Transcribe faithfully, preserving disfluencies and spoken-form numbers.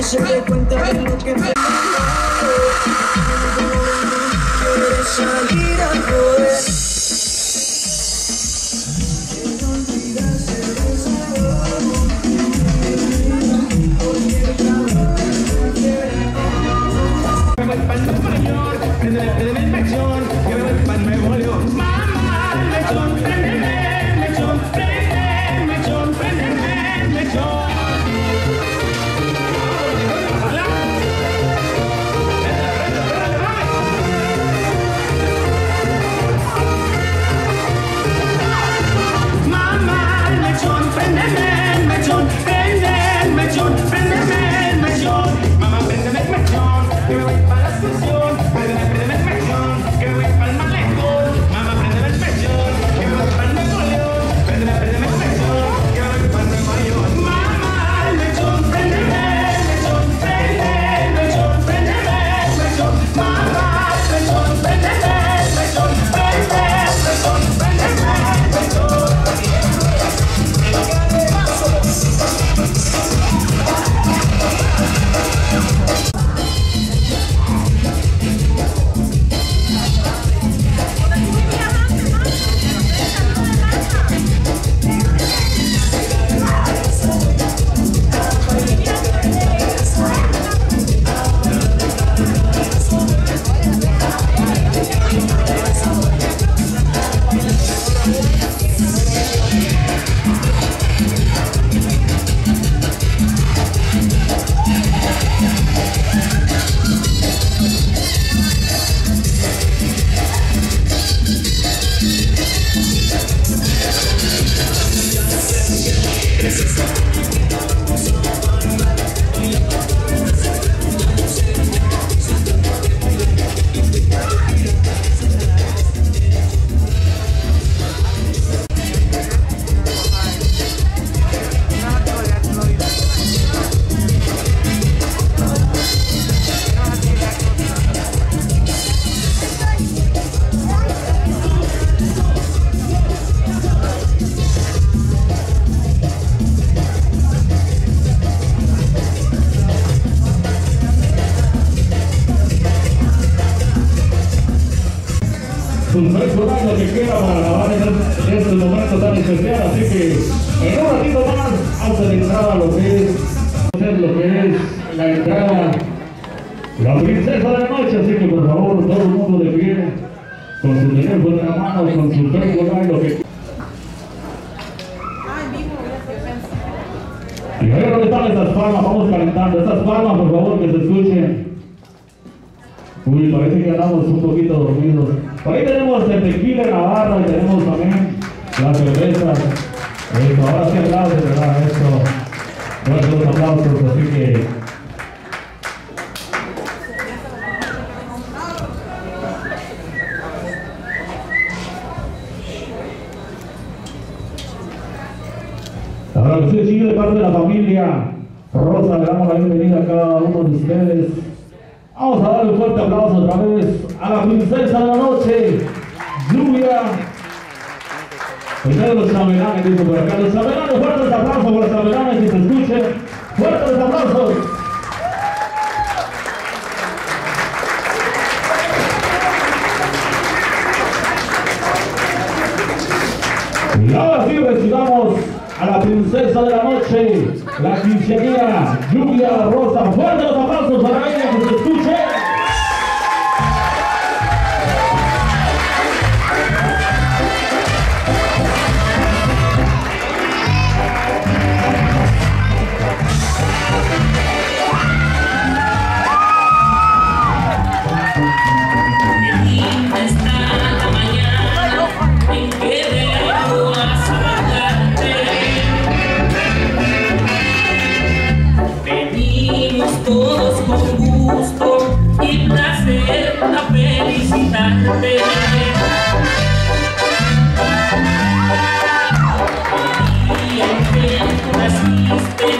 se dé cuenta de lo que te quieres salir a joder. Un personaje que queda para grabar en este momento tan especial, así que en un ratito más vamos a entrar a lo que es, lo que es la entrada, la princesa de la noche, así que por favor todo el mundo de pie, con su teléfono en la mano, con su teléfono y lo que... Y a ver dónde están estas palmas, vamos calentando, estas palmas por favor que se escuchen. Uy, parece que andamos un poquito dormidos. Por ahí tenemos el tequila en la barra y tenemos también las cervezas. Esto, ahora sí aplausos, ¿verdad? Esto, nuestros aplausos, así que... Ahora que sí, sigue de parte de la familia Rosa, le damos la bienvenida a cada uno de ustedes. Vamos a darle un fuerte aplauso otra vez a la princesa de la noche, Lluvia. Primero los chambelanes, dice por acá. Los chambelanes, fuertes aplausos por los chambelanes, que se escuchen. Fuertes aplausos. Y ahora sí recibamos a la princesa de la noche, la quinceañera, Lluvia Rosa. Fuertes los aplausos para